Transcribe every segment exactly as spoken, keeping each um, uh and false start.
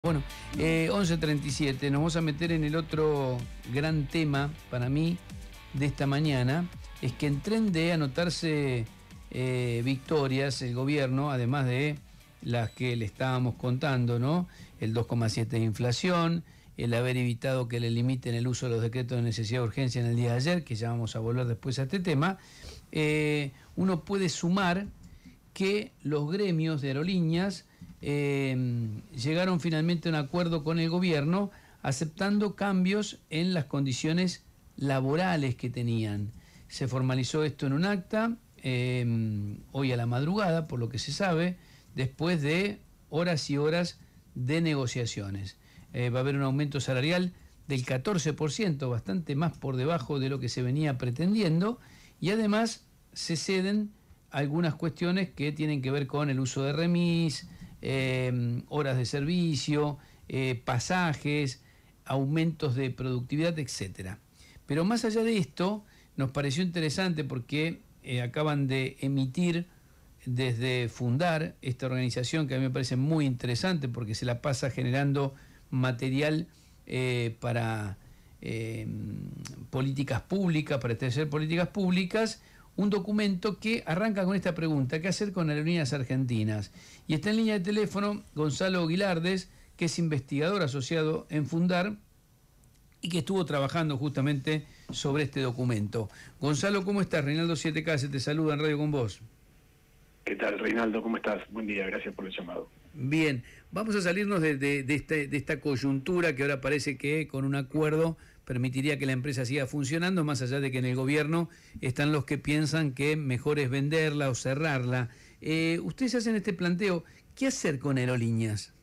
Bueno, eh, once treinta y siete, nos vamos a meter en el otro gran tema para mí de esta mañana, es que en tren de anotarse eh, victorias, el gobierno, además de las que le estábamos contando, ¿no? El dos coma siete de inflación, el haber evitado que le limiten el uso de los decretos de necesidad de urgencia en el día de ayer, que ya vamos a volver después a este tema, eh, uno puede sumar que los gremios de aerolíneas eh, llegaron finalmente a un acuerdo con el gobierno aceptando cambios en las condiciones laborales que tenían. Se formalizó esto en un acta eh, hoy a la madrugada, por lo que se sabe, después de horas y horas de negociaciones. Eh, va a haber un aumento salarial del catorce por ciento, bastante más por debajo de lo que se venía pretendiendo, y además se ceden algunas cuestiones que tienen que ver con el uso de remis, eh, horas de servicio, eh, pasajes, aumentos de productividad, etcétera. Pero más allá de esto, nos pareció interesante porque eh, acaban de emitir desde Fundar, esta organización que a mí me parece muy interesante porque se la pasa generando material eh, para eh, políticas públicas, para establecer políticas públicas, un documento que arranca con esta pregunta: ¿qué hacer con Aerolíneas Argentinas? Y está en línea de teléfono Gonzalo Guilardes, que es investigador asociado en Fundar y que estuvo trabajando justamente sobre este documento. Gonzalo, ¿cómo estás? Reinaldo siete K se te saluda en Radio con vos. ¿Qué tal, Reinaldo? ¿Cómo estás? Buen día, gracias por el llamado. Bien, vamos a salirnos de, de, de, este, de esta coyuntura que ahora parece que con un acuerdo permitiría que la empresa siga funcionando, más allá de que en el gobierno están los que piensan que mejor es venderla o cerrarla. Eh, ustedes hacen este planteo, ¿qué hacer con Aerolíneas?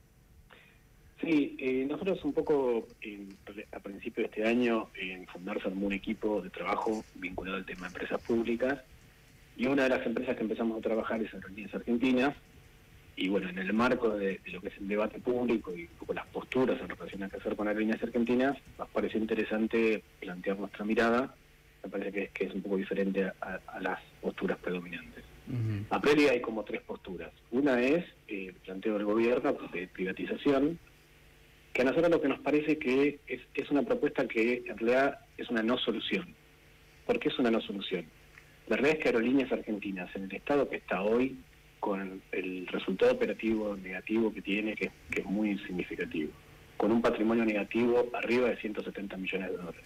Sí, eh, nosotros un poco en, a principio de este año en Fundar se armó un equipo de trabajo vinculado al tema de empresas públicas, y una de las empresas que empezamos a trabajar es Aerolíneas Argentinas. Y bueno, en el marco de, de lo que es el debate público y un poco las posturas en relación a qué hacer con Aerolíneas Argentinas, nos pareció interesante plantear nuestra mirada. Me parece que es, que es un poco diferente a, a las posturas predominantes. Uh-huh. A priori hay como tres posturas. Una es eh, el planteo del gobierno de privatización, que a nosotros lo que nos parece que es, es una propuesta que en realidad es una no solución. ¿Por qué es una no solución? La realidad es que Aerolíneas Argentinas, en el estado que está hoy, con el resultado operativo negativo que tiene, que, que es muy significativo, con un patrimonio negativo arriba de ciento setenta millones de dólares.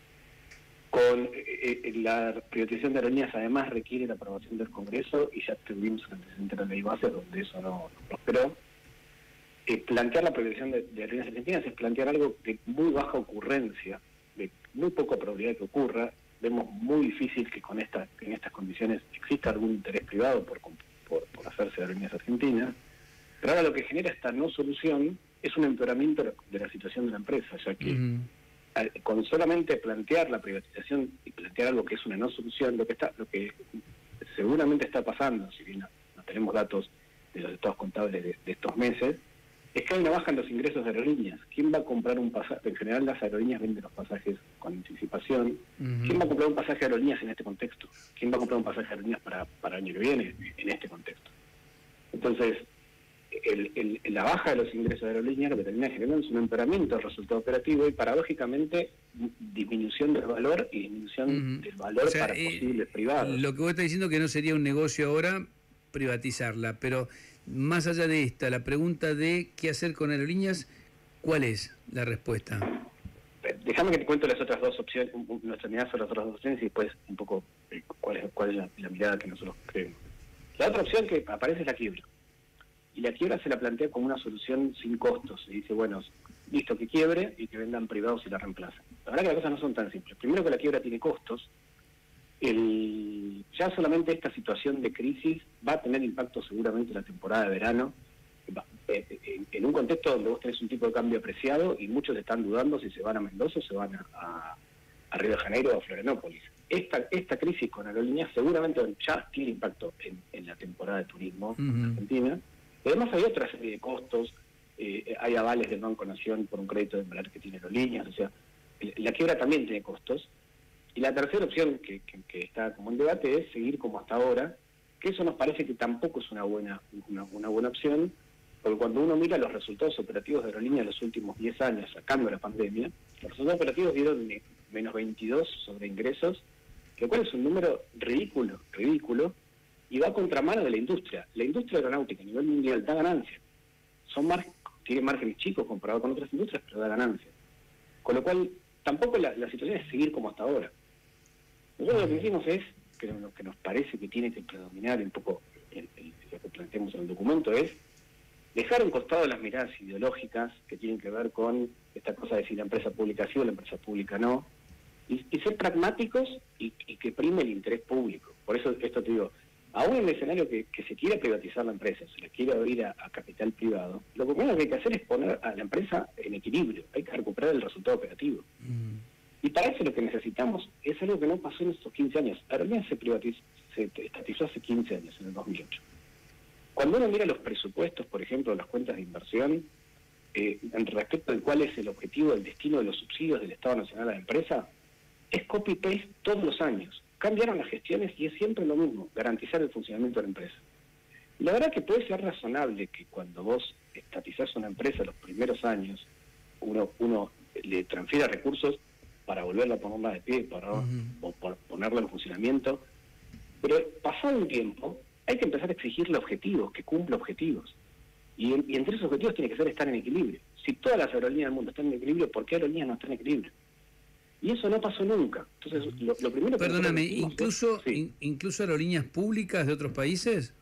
Con eh, eh, la privatización de aerolíneas además requiere la aprobación del Congreso, y ya tuvimos el antecedente de la ley base donde eso no, no prosperó. Eh, plantear la privatización de, de aerolíneas argentinas es plantear algo de muy baja ocurrencia, de muy poca probabilidad que ocurra. Vemos muy difícil que con esta, que en estas condiciones exista algún interés privado por Por, por hacerse de Aerolíneas Argentinas, pero ahora lo que genera esta no solución es un empeoramiento de la situación de la empresa, ya que uh-huh. al, con solamente plantear la privatización y plantear algo que es una no solución, lo que está, lo que seguramente está pasando, si bien no, no tenemos datos de los estados contables de, de estos meses, es que hay una baja en los ingresos de aerolíneas. ¿Quién va a comprar un pasaje? En general las aerolíneas venden los pasajes con anticipación. Uh-huh. ¿Quién va a comprar un pasaje de aerolíneas en este contexto? ¿Quién va a comprar un pasaje de aerolíneas para, para el año que viene en este contexto? Entonces, el, el, la baja de los ingresos de aerolíneas lo que termina generando es un empeoramiento del resultado operativo y paradójicamente disminución del valor y disminución uh-huh. del valor, o sea, para eh, posibles privados. Lo que vos estás diciendo es que no sería un negocio ahora privatizarla, pero más allá de esta, la pregunta de qué hacer con Aerolíneas, ¿cuál es la respuesta? Déjame que te cuento las otras dos opciones, nuestra mirada sobre las otras dos opciones y después un poco eh, cuál es, cuál es la, la mirada que nosotros creemos. La otra opción que aparece es la quiebra. Y la quiebra se la plantea como una solución sin costos. Se dice, bueno, listo, que quiebre y que vendan privados y la reemplacen. La verdad que las cosas no son tan simples. Primero que la quiebra tiene costos. El, ya solamente esta situación de crisis va a tener impacto seguramente en la temporada de verano, en, en un contexto donde vos tenés un tipo de cambio apreciado y muchos están dudando si se van a Mendoza o se van a, a, a Río de Janeiro o a Florianópolis. Esta, esta crisis con Aerolíneas seguramente ya tiene impacto en, en la temporada de turismo uh-huh. en Argentina. Y además hay otra serie de costos, eh, hay avales del Banco Nación por un crédito de dólar que tiene Aerolíneas, o sea, la quiebra también tiene costos. Y la tercera opción que, que, que está como en debate es seguir como hasta ahora, que eso nos parece que tampoco es una buena una, una buena opción, Porque cuando uno mira los resultados operativos de aerolíneas en los últimos diez años, sacando la pandemia, los resultados operativos dieron menos veintidós sobre ingresos, lo cual es un número ridículo, ridículo, y va a contramano de la industria. La industria aeronáutica a nivel mundial da ganancias. Son mar tiene márgenes chicos comparado con otras industrias, pero da ganancias. Con lo cual, tampoco la, la situación es seguir como hasta ahora. Nosotros lo que decimos es, que lo que nos parece que tiene que predominar un poco el, el, lo que planteamos en el documento es dejar a un costado las miradas ideológicas que tienen que ver con esta cosa de si la empresa pública sí o la empresa pública no, y, y ser pragmáticos y, y que prime el interés público. Por eso esto te digo, aún en el escenario que, que se quiera privatizar la empresa, se la quiera abrir a, a capital privado, lo primero que hay que hacer es poner a la empresa en equilibrio, hay que recuperar el resultado operativo. Mm. Y para eso lo que necesitamos es algo que no pasó en estos quince años. Aerolíneas se privatizó, se estatizó hace quince años, en el dos mil ocho. Cuando uno mira los presupuestos, por ejemplo, las cuentas de inversión, eh, en respecto de cuál es el objetivo, el destino de los subsidios del Estado Nacional a la empresa, es copy-paste todos los años. Cambiaron las gestiones y es siempre lo mismo, garantizar el funcionamiento de la empresa. Y la verdad que puede ser razonable que cuando vos estatizás una empresa los primeros años, uno, uno le transfiera recursos para volverla a ponerla de pie, para, uh-huh. o para ponerla en funcionamiento, pero pasado un tiempo hay que empezar a exigirle objetivos, que cumpla objetivos. Y, y entre esos objetivos tiene que ser estar en equilibrio. Si todas las aerolíneas del mundo están en equilibrio, ¿por qué aerolíneas no están en equilibrio? Y eso no pasó nunca. Entonces, lo, lo primero que Perdóname, incluso, es, sí. in, ¿incluso aerolíneas públicas de otros países?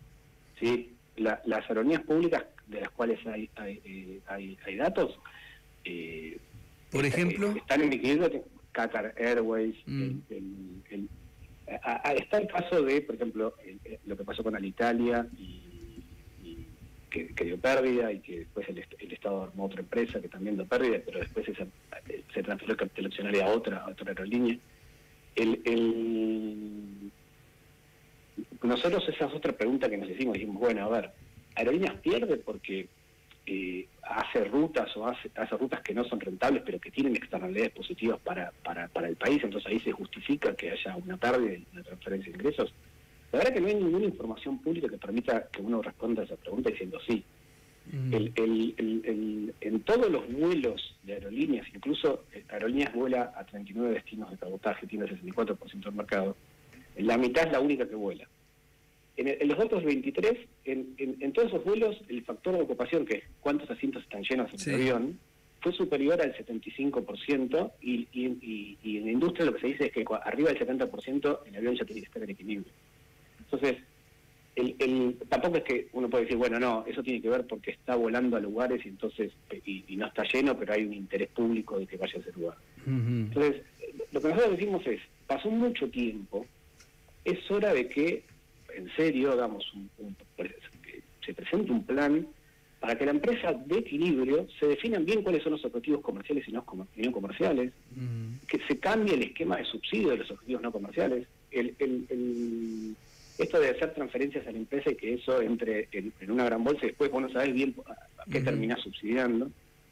Sí, la, las aerolíneas públicas de las cuales hay, hay, eh, hay, hay datos, eh, por ejemplo, eh, están en equilibrio. Qatar Airways, mm. el, el, el, a, a, está el caso de, por ejemplo, el, el, lo que pasó con Alitalia, y, y que, que dio pérdida, y que después el, el Estado armó otra empresa que también dio pérdida, pero después esa, se transfirió el capital accionario a otra, a otra aerolínea. El, el, nosotros esa es otra pregunta que nos hicimos, dijimos, bueno, a ver, Aerolíneas pierde porque eh, hace rutas o hace, hace rutas que no son rentables, pero que tienen externalidades positivas para, para, para el país, entonces ahí se justifica que haya una pérdida y una transferencia de ingresos. La verdad que no hay ninguna información pública que permita que uno responda a esa pregunta diciendo sí. Mm. El, el, el, el, en todos los vuelos de aerolíneas, incluso Aerolíneas vuela a treinta y nueve destinos de cabotaje, tiene el sesenta y cuatro por ciento del mercado, en la mitad es la única que vuela. En, el, en los otros veintitrés, en, en, en todos esos vuelos, el factor de ocupación, que es cuántos asientos están llenos en sí. el avión, fue superior al setenta y cinco por ciento, y, y, y, y en la industria lo que se dice es que arriba del setenta por ciento el avión ya tiene que estar en equilibrio. Entonces, el, el, tampoco es que uno puede decir, bueno, no, eso tiene que ver porque está volando a lugares y entonces y, y no está lleno, pero hay un interés público de que vaya a ese lugar. Uh-huh. Entonces, lo que nosotros decimos es, pasó mucho tiempo, es hora de que, en serio, hagamos un, un, que se presente un plan para que la empresa de equilibrio se definan bien cuáles son los objetivos comerciales y no, y no comerciales, uh-huh. que se cambie el esquema de subsidio de los objetivos no comerciales, el, el, el esto de hacer transferencias a la empresa y que eso entre en, en una gran bolsa y después vos no sabés bien a, a qué uh-huh. terminás subsidiando.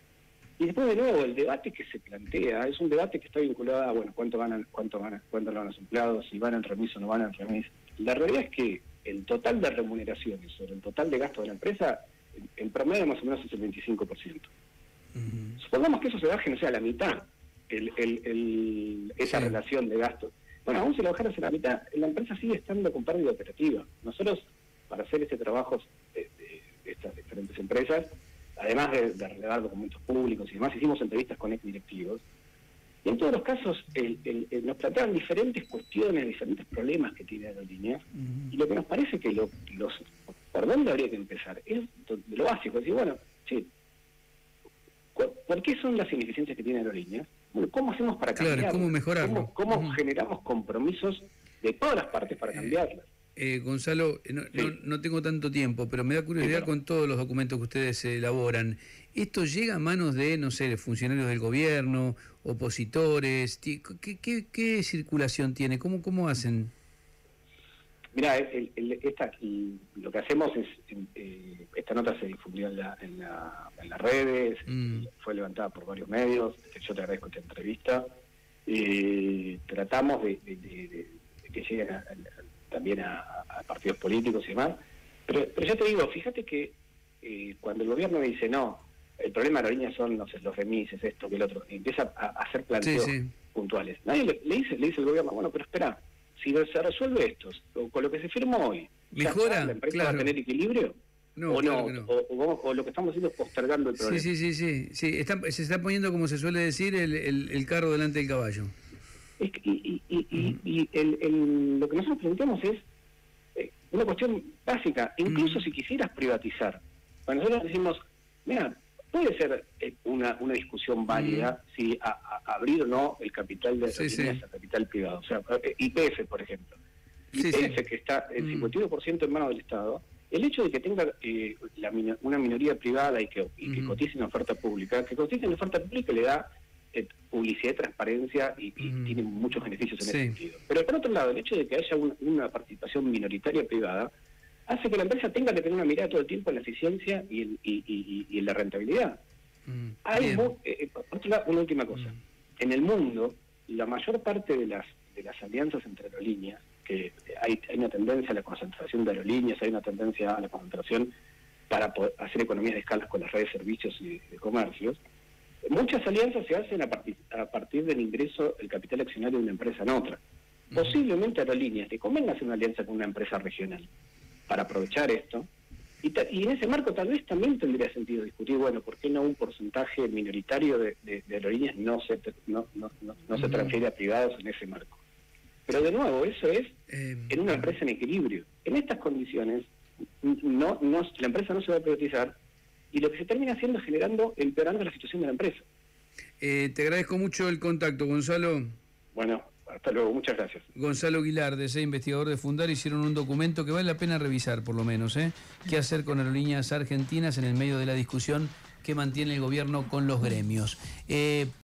Y después de nuevo, el debate que se plantea es un debate que está vinculado a, bueno, cuánto ganan, cuánto ganan, cuánto ganan los empleados, si van en remis o no van en remis. La realidad es que el total de remuneraciones sobre el total de gasto de la empresa, en, en promedio más o menos es el veinticinco por ciento. Uh-huh. Supongamos que eso se baje, no sé, a la mitad, el, el, el, esa sí. relación de gastos. Bueno, aún si lo bajaras a la mitad, la empresa sigue estando con pérdida operativa. Nosotros, para hacer este trabajo de, de, de estas diferentes empresas, además de, de relevar documentos públicos y demás, hicimos entrevistas con exdirectivos. Y en todos los casos el, el, el, nos planteaban diferentes cuestiones, diferentes problemas que tiene Aerolíneas. Uh-huh. Y lo que nos parece que lo, los, por dónde habría que empezar es de lo básico. Es decir, bueno, sí, ¿por qué son las ineficiencias que tiene Aerolíneas? Bueno, ¿cómo hacemos para cambiarlas? Claro, ¿cómo mejorarlo? ¿Cómo, cómo uh-huh. generamos compromisos de todas las partes para cambiarlas? Eh, Gonzalo, no, sí. no, no tengo tanto tiempo, pero me da curiosidad sí, con todos los documentos que ustedes elaboran. ¿Esto llega a manos de, no sé, funcionarios del gobierno, opositores? ¿Qué, qué, qué circulación tiene? ¿Cómo, cómo hacen? Mira, el, el, esta, el, lo que hacemos es, eh, esta nota se difundió en, la, en, la, en las redes, mm. fue levantada por varios medios, yo te agradezco esta entrevista. Eh, tratamos de, de, de, de, de que lleguen a, a, también a, a partidos políticos y demás, pero, pero ya te digo, fíjate que eh, cuando el gobierno dice no, el problema de aerolíneas son no sé, los remises, esto que el otro, y empieza a, a hacer planteos Sí, sí. puntuales. Nadie le, le dice le dice al gobierno, bueno, pero espera, si se resuelve esto, o con lo que se firmó hoy, ¿ya ¿mejora? está? ¿La empresa Claro. va a tener equilibrio? No, o claro no, que no. O, o, vamos- o lo que estamos haciendo es postergando el Sí, problema. sí, sí, sí. sí. Está- se está poniendo, como se suele decir, el, el, el carro delante del caballo. Es que- y y, y, y- y el, el- lo que nosotros planteamos es eh, una cuestión básica. Incluso Mm. si quisieras privatizar, cuando nosotros decimos, mira, puede ser eh, una, una discusión válida si a, a- abrir o no el capital de Sí, aerolíneas sí. a capital privado. O sea, eh, Y P F, por ejemplo. Sí, Y P F, sí. que está el Mm. cincuenta y uno por ciento en manos del Estado, el hecho de que tenga eh, la mino- una minoría privada y que, y que Ujú. cotice en oferta pública, que cotice en oferta pública le da eh, publicidad, transparencia y, y Ujú. tiene muchos beneficios en Sí. ese sentido. Pero por otro lado, el hecho de que haya un- una participación minoritaria privada hace que la empresa tenga que tener una mirada todo el tiempo en la eficiencia y en, y, y- y en la rentabilidad. Mm. Hay Bien. mu- eh, eh, por otro lado, una última cosa. Mm. En el mundo, la mayor parte de las de las alianzas entre aerolíneas, que hay, hay una tendencia a la concentración de aerolíneas, hay una tendencia a la concentración para poder hacer economías de escala con las redes de servicios y de, de comercios, muchas alianzas se hacen a partir, a partir del ingreso del capital accionario de una empresa en otra. Mm. Posiblemente a aerolíneas le convenga hacer una alianza con una empresa regional para aprovechar esto. Y, ta- y en ese marco tal vez también tendría sentido discutir, bueno, ¿por qué no un porcentaje minoritario de, de- de aerolíneas no se, tr- no, no, no, no se Ujú. transfiere a privados en ese marco? Pero de nuevo, eso es Eh, en una empresa en equilibrio. En estas condiciones, n- no, no, la empresa no se va a privatizar y lo que se termina haciendo es generando, empeorando la situación de la empresa. eh, te agradezco mucho el contacto, Gonzalo. Bueno, hasta luego, muchas gracias. Gonzalo Aguilar, de C, investigador de Fundar, hicieron un documento que vale la pena revisar, por lo menos, ¿eh? ¿Qué hacer con aerolíneas argentinas en el medio de la discusión que mantiene el gobierno con los gremios? Eh,